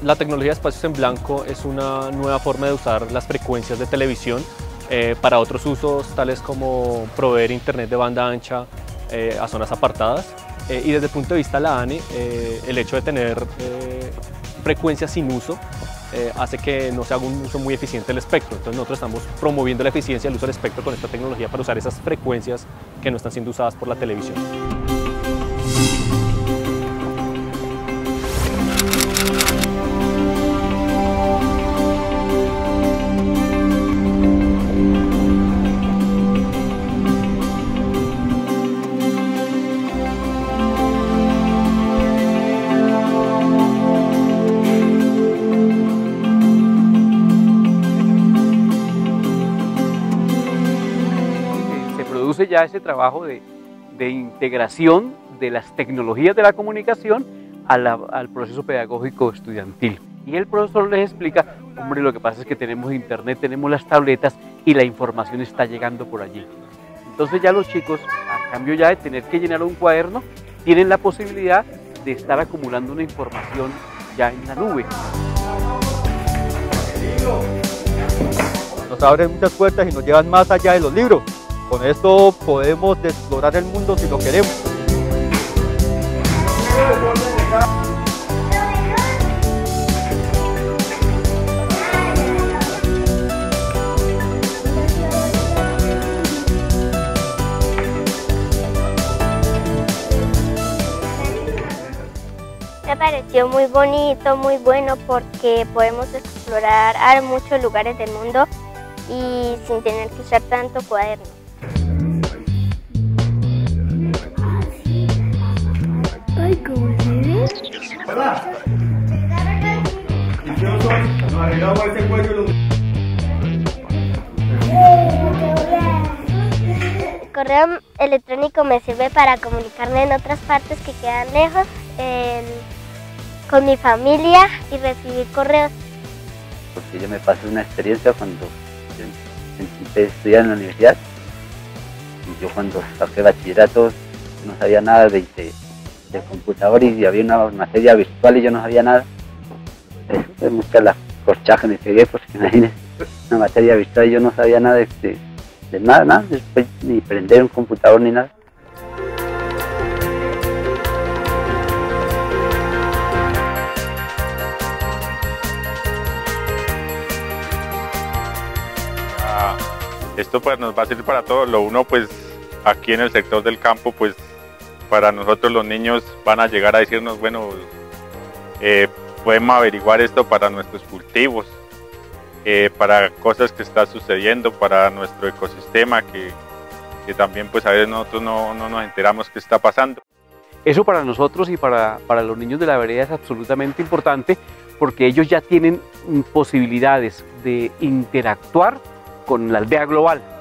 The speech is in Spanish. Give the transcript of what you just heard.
La tecnología de espacios en blanco es una nueva forma de usar las frecuencias de televisión para otros usos, tales como proveer internet de banda ancha a zonas apartadas. Y desde el punto de vista de la ANE, el hecho de tener frecuencias sin uso hace que no se haga un uso muy eficiente del espectro. Entonces nosotros estamos promoviendo la eficiencia del uso del espectro con esta tecnología para usar esas frecuencias que no están siendo usadas por la televisión. Produce ya ese trabajo de integración de las tecnologías de la comunicación al proceso pedagógico estudiantil. Y el profesor les explica, hombre, lo que pasa es que tenemos internet, tenemos las tabletas y la información está llegando por allí. Entonces ya los chicos, a cambio ya de tener que llenar un cuaderno, tienen la posibilidad de estar acumulando una información ya en la nube. Nos abren muchas puertas y nos llevan más allá de los libros. Con esto podemos explorar el mundo si lo queremos. Me pareció muy bonito, muy bueno porque podemos explorar muchos lugares del mundo y sin tener que usar tanto cuaderno. Ay, ¿cómo se ve? El correo electrónico me sirve para comunicarme en otras partes que quedan lejos, con mi familia y recibir correos. Porque yo me pasé una experiencia cuando empecé a estudiar en la universidad. Y yo cuando saqué bachillerato no sabía nada de computador y había una materia virtual y yo no sabía nada. Eso fue muchas las corchajas me pegué, porque imagínense, una materia virtual y yo no sabía nada de nada, después ni prender un computador ni nada. Esto pues nos va a servir para todo. Lo uno, pues aquí en el sector del campo, pues para nosotros los niños van a llegar a decirnos, bueno, podemos averiguar esto para nuestros cultivos, para cosas que están sucediendo, para nuestro ecosistema, que también pues a veces nosotros no nos enteramos qué está pasando. Eso para nosotros y para los niños de la vereda es absolutamente importante porque ellos ya tienen posibilidades de interactuar con la aldea global.